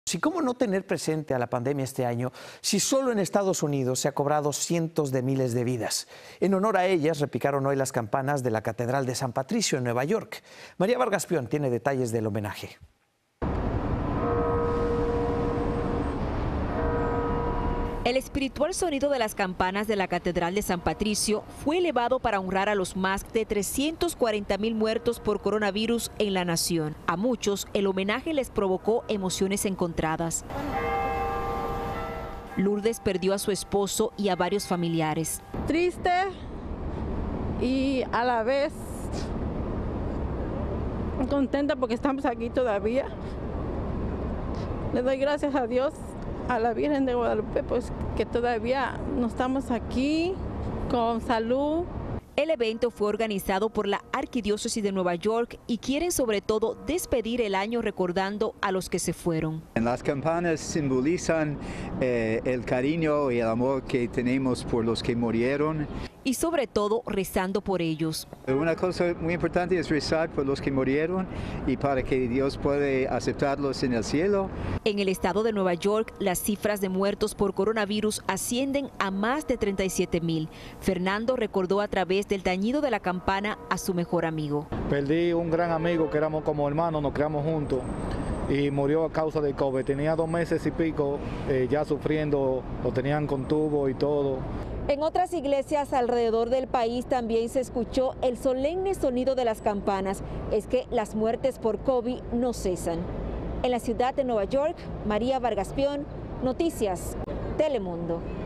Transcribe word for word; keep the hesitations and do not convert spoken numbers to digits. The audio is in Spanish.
¿Y cómo no tener presente a la pandemia este año si solo en Estados Unidos se ha cobrado cientos de miles de vidas? En honor a ellas, repicaron hoy las campanas de la Catedral de San Patricio en Nueva York. María Vargas Pion tiene detalles del homenaje. El espiritual sonido de las campanas de la Catedral de San Patricio fue elevado para honrar a los más de trescientos cuarenta mil muertos por coronavirus en la nación. A muchos, el homenaje les provocó emociones encontradas. Lourdes perdió a su esposo y a varios familiares. Triste y a la vez contenta porque estamos aquí todavía. Le doy gracias a Dios, a la Virgen de Guadalupe, pues que todavía no estamos aquí con salud. El evento fue organizado por la Arquidiócesis de Nueva York y quieren sobre todo despedir el año recordando a los que se fueron. Las campanas simbolizan eh, el cariño y el amor que tenemos por los que murieron. Y sobre todo rezando por ellos. Una cosa muy importante es rezar por los que murieron y para que Dios pueda aceptarlos en el cielo. En el estado de Nueva York, las cifras de muertos por coronavirus ascienden a más de treinta y siete mil. Fernando recordó a través del tañido de la campana a su mejor amigo. Perdí un gran amigo que éramos como hermanos, nos criamos juntos y murió a causa del COVID. Tenía dos meses y pico eh, ya sufriendo, lo tenían con tubo y todo. En otras iglesias alrededor del país también se escuchó el solemne sonido de las campanas. Es que las muertes por COVID no cesan. En la ciudad de Nueva York, María Vargas Pion, Noticias Telemundo.